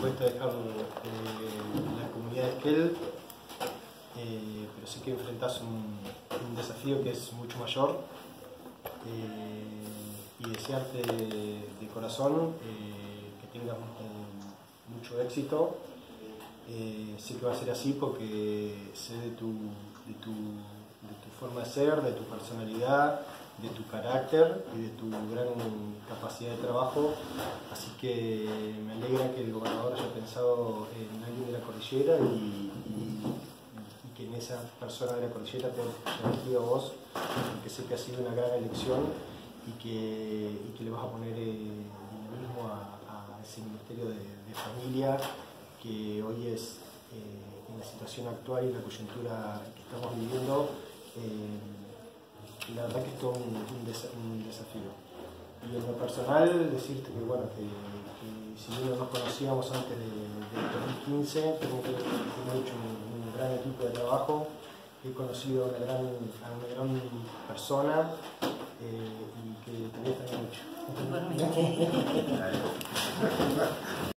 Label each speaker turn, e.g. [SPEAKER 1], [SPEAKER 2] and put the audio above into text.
[SPEAKER 1] dispuesto a dejar la comunidad de Esquel, pero sí que enfrentás un desafío que es mucho mayor, y desearte de corazón que tengas mucho éxito. Sé que va a ser así porque sé de tu forma de ser, de tu personalidad, de tu carácter y de tu gran capacidad de trabajo, así que me alegra que el gobernador haya pensado en alguien de la cordillera y que en esa persona de la cordillera te haya elegido a vos, porque sé que ha sido una gran elección y que le vas a poner dinamismo a ese Ministerio de Familia, que hoy es, en la situación actual y la coyuntura que estamos viviendo, la verdad que es todo un desafío. Y en lo personal, decirte que, bueno, que si bien no nos conocíamos antes del 2015, hemos hecho un gran equipo de trabajo, he conocido a una gran persona, y que te voy a extrañar mucho.